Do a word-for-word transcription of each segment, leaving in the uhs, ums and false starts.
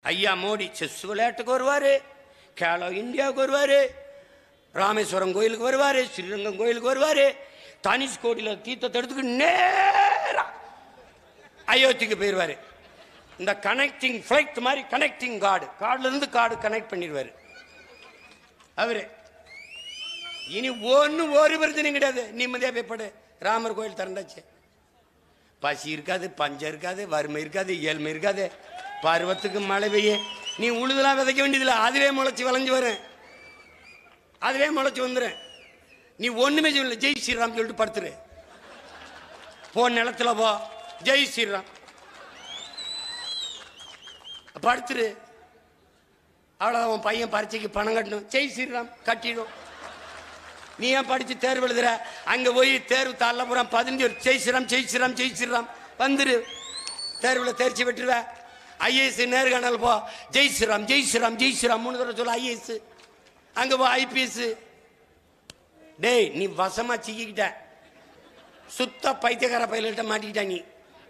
ஐயா மோடி செஸ் விளையாட்டுக்கு வருவார், கேலோ இந்தியாவுக்கு வருவார், ராமேஸ்வரம் கோயிலுக்கு வருவார், ஸ்ரீரங்கம் கோயிலுக்கு வருவார், தனுஷ்கோடியில் தீர்த்தத்தை எடுத்துக்கிட்டு நேரா அயோத்திக்கு போயிடுவார். இந்த கனெக்டிங் ஃப்ளைட் மாதிரி கனெக்டிங் கார்டு, கார்டுல இருந்து கார்டு கனெக்ட் பண்ணிடுவார் அவரு. இனி ஒன்று ஒரு பிரச்சனையும் கிடையாது, நிம்மதியாக போய்ப்படு. ராமர் கோயில் திறந்தாச்சு, பசி இருக்காது, பஞ்சம் இருக்காது, வறுமை இருக்காது, ஏழ்மை இருக்காது, பருவத்துக்கு மழை பெய்ய, நீ உழுதெல்லாம் விதைக்க வேண்டியதில்லை, அதுவே முளைச்சி வளைஞ்சு வரும், அதுவே முளைச்சி வந்துடும். நீ ஒன்றுமே சொல்லல, ஜெய் ஸ்ரீராம் சொல்லிட்டு படுத்துரு, போ நிலத்துல போ, ஜெய் ஸ்ரீராம் படுத்துரு. அவ்வளோதான், உன் பையன் பரீட்சைக்கு பணம் கட்டணும், ஜெய் ஸ்ரீராம் கட்டிடும். நீ ஏன் படித்து தேர்வு எழுதுற, அங்கே போய் தேர்வு தாள பூரா பதினஞ்சு ஜெய் ஸ்ரீராம் ஜெய் ஸ்ரீராம் ஜெய் ஸ்ரீராம் வந்துரு, தேர்வில் தேர்ச்சி பெற்றுருவ. ஐஏஎஸ் நேர்காணல் போ, ஜெய் ஸ்ரீராம் ஜெய் ஸ்ரீராம் ஜெய் ஸ்ரீராம் மூணு தடவை சொல்ல ஐஏஎஸ், அங்கே போ ஐபிஎஸ். டேய் நீ வசமா சிக்கிக்கிட்ட, சுத்த பைத்தியக்கார பயில்கிட்ட மாட்டிக்கிட்ட, நீ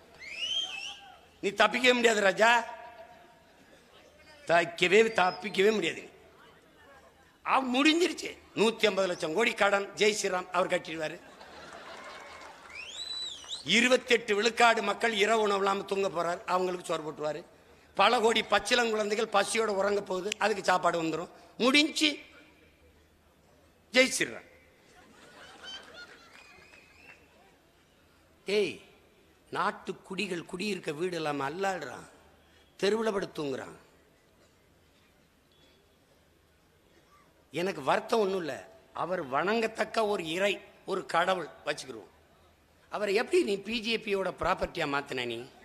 நீ தப்பிக்கவே முடியாது ராஜா, தப்பிக்கவே தப்பிக்கவே முடியாது. அவ முடிஞ்சிருச்சு, நூத்தி ஐம்பது லட்சம் கோடி கடன் ஜெய் ஸ்ரீராம் அவர் கட்டிடுவாரு. இருபத்தி எட்டு விழுக்காடு மக்கள் இரவு உணவு இல்லாமல் தூங்க போறாரு, அவங்களுக்கு சோறு போட்டுவாரு. பல கோடி பச்சிளங்குழந்தைகள் பசியோட உறங்க போகுது, அதுக்கு சாப்பாடு வந்துடும், முடிஞ்சு ஜெய் ஸ்ரீராம். ஏய் நாட்டு குடிகள் குடியிருக்க வீடு இல்லாம அல்லாடுறான், தெருவில் படுத்து தூங்குறான். எனக்கு வருத்தம் ஒன்றும் இல்லை, அவர் வணங்கத்தக்க ஒரு இறை, ஒரு கடவுள் வச்சுக்கிறோம். அவரை எப்படி நீ பிஜேபியோட ப்ராப்பர்ட்டியா மாத்தின? நீ